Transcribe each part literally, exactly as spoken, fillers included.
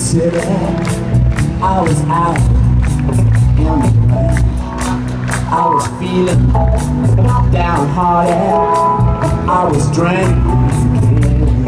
city, I was out in the rain. I was feeling downhearted, I was drinking.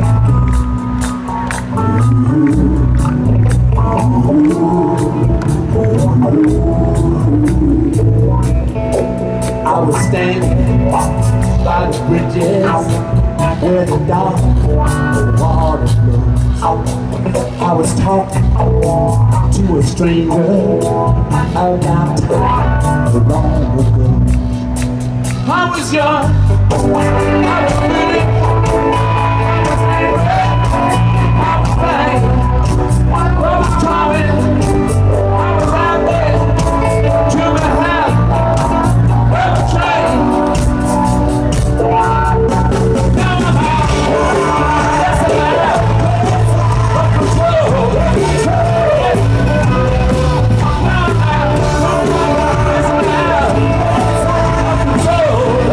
I was standing by the bridges where the dark water flows. I was talking to a stranger about time long ago. I was young, I was pretty, I was angry, I was fine, I was charming, I was out there to the house of the train. Now I'm out, yes I'm out of control. Now I'm out, yes I'm out of control.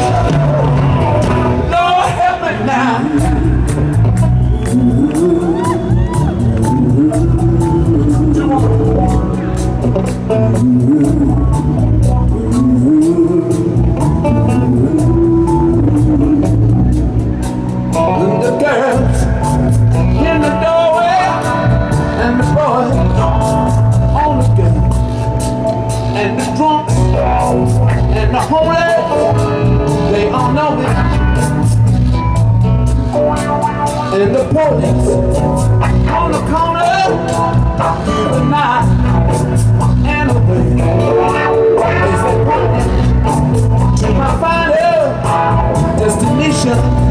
Lord help me now. The girls in the doorway and the boys on the gate, and the drunks and the homeless, they all know it. And the police on the corner of the night and the way is they pointing to my final destination.